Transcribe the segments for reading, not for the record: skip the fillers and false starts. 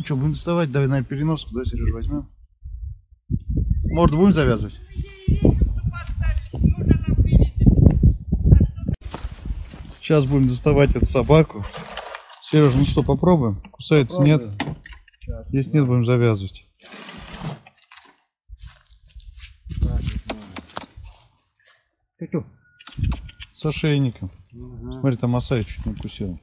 что, будем доставать? Давай, наверное, переноску, да, Сереж, возьмем. Морду будем завязывать? Сейчас будем доставать эту собаку. Сереж, ну что, попробуем? Кусается, нет? Если нет, будем завязывать. С ошейником. Смотри, там Асай чуть не укусил.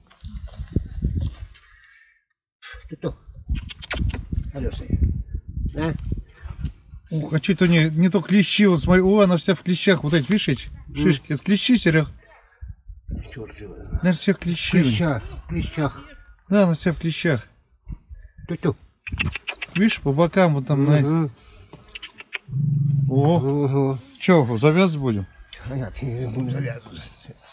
Ух, а что-то не то клещи, вот смотри, о, она вся в клещах, вот эти, видишь, шишки, это клещи, Серег? Наверное, все в клещах. Да, она вся в клещах. Видишь, по бокам вот там, О, что, завязывать будем? Будем завязывать.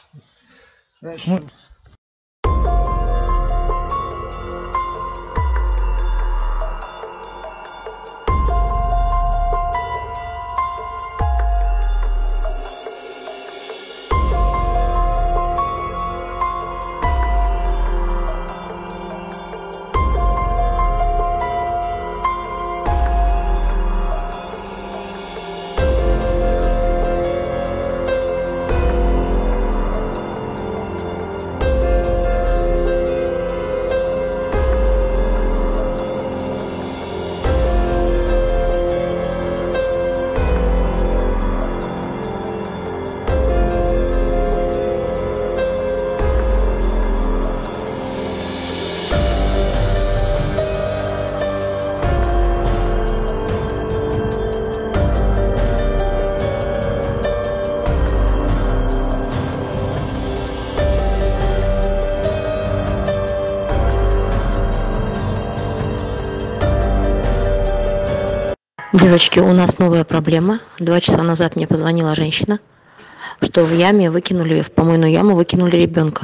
Девочки, у нас новая проблема. 2 часа назад мне позвонила женщина, что в яме выкинули, в помойную яму выкинули ребенка.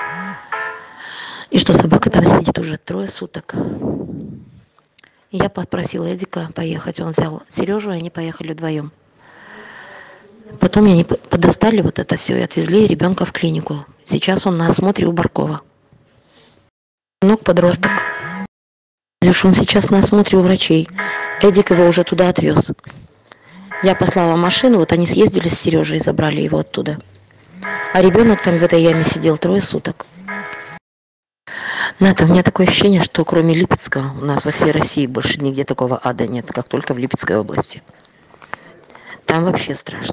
И что собака там сидит уже 3 суток. И я попросила Эдика поехать. Он взял Сережу, и они поехали вдвоем. Потом они подостали вот это все и отвезли ребенка в клинику. Сейчас он на осмотре у Баркова. Подросток. Он сейчас на осмотре у врачей. Эдик его уже туда отвез. Я послала машину, вот они съездили с Сережей и забрали его оттуда. А ребенок там в этой яме сидел 3 суток. Ната, у меня такое ощущение, что кроме Липецка у нас во всей России больше нигде такого ада нет, как только в Липецкой области. Там вообще страшно.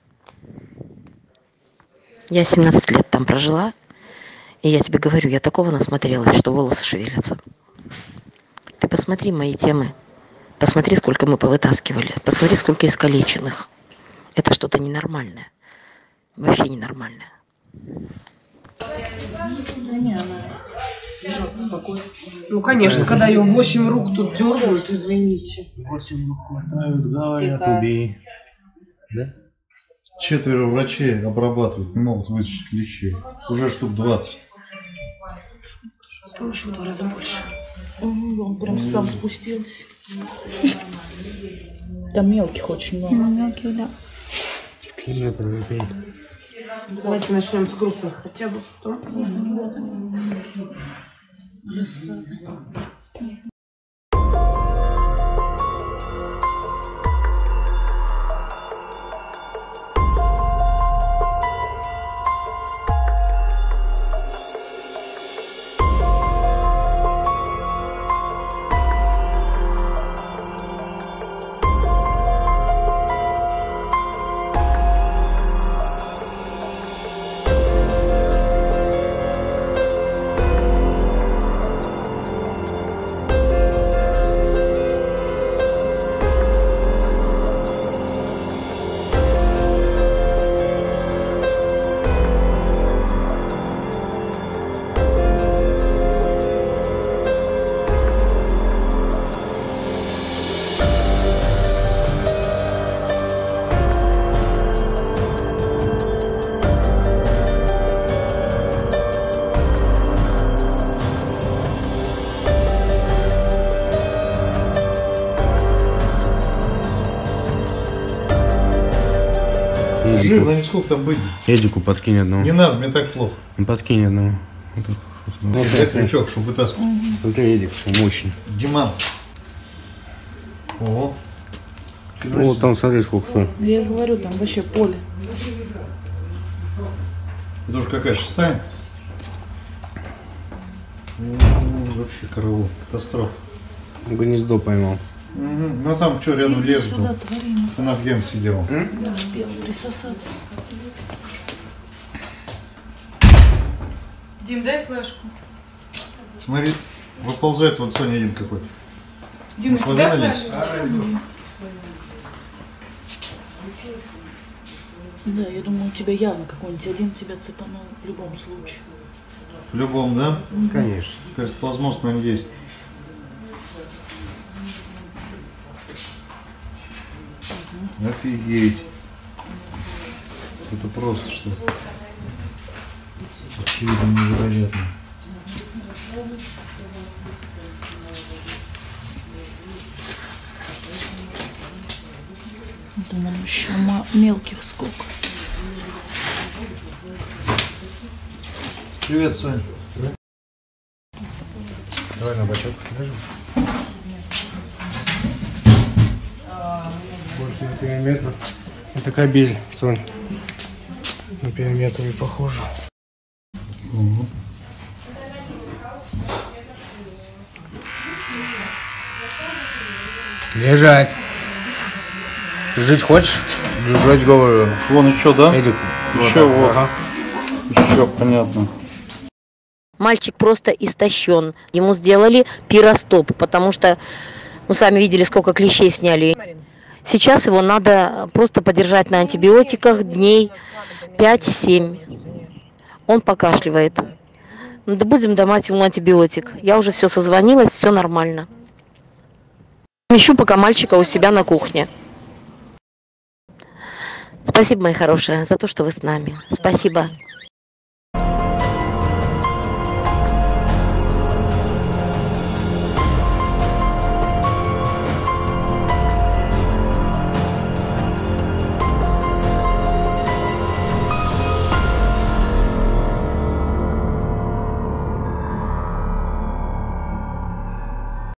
Я 17 лет там прожила, и я тебе говорю, я такого насмотрелась, что волосы шевелятся. Ты посмотри мои темы. Посмотри, сколько мы повытаскивали. Посмотри, сколько искалеченных. Это что-то ненормальное. Вообще ненормальное. Да не, она лежала спокойно. Ну, конечно, когда ее 8 рук тут дергают, извините. 8 рук хватают, говорят, убей. Да? 4 врачей обрабатывают, не могут вытащить клещей. Уже штук 20. Там еще в 2 раза больше. Он прям сам спустился. Там мелких очень много. Мелких, да. Давайте начнем с крупных хотя бы. Рассада. Жирно, сколько там быть? Эдику подкинь одного. Не надо, мне так плохо. Ну, подкинь одного. Дай крючок, чтобы вытаскивать. Смотри, Эдик, мощный. Диман. Ого. О, там смотри, сколько стоит. Я говорю, там вообще поле. Это уже какая, 6-я? Вообще караул. Катастрофа. Гнездо поймал. Ну там что, рядом лес был. Сюда, тварина. Она в гем сидела. Не успел присосаться. Дим, дай флешку. Смотри, выползает вот Соня один какой-то. Дим, Может, дай вода налить? флешку. Да, я думаю, у тебя явно какой-нибудь один тебя цепанул в любом случае. В любом, да? Конечно. Кажется, плазмоз, наверное, есть. Офигеть. Это просто что-то. Очевидно, невероятно. Там он еще мелких сколько. Привет, Соня. Давай на бачок. Больше на периметр. Это кабель, Сонь. На периметр не похоже. Лежать. Жить хочешь? Жить, говорю. Вон еще, да? Эдик. Еще вот. Еще, понятно. Мальчик просто истощен. Ему сделали пиростоп, потому что, ну, сами видели, сколько клещей сняли. Сейчас его надо просто подержать на антибиотиках дней 5-7. Он покашливает. Ну, да будем давать ему антибиотик. Я уже все созвонилась, все нормально. Ищу пока мальчика у себя на кухне. Спасибо, мои хорошие, за то, что вы с нами. Спасибо.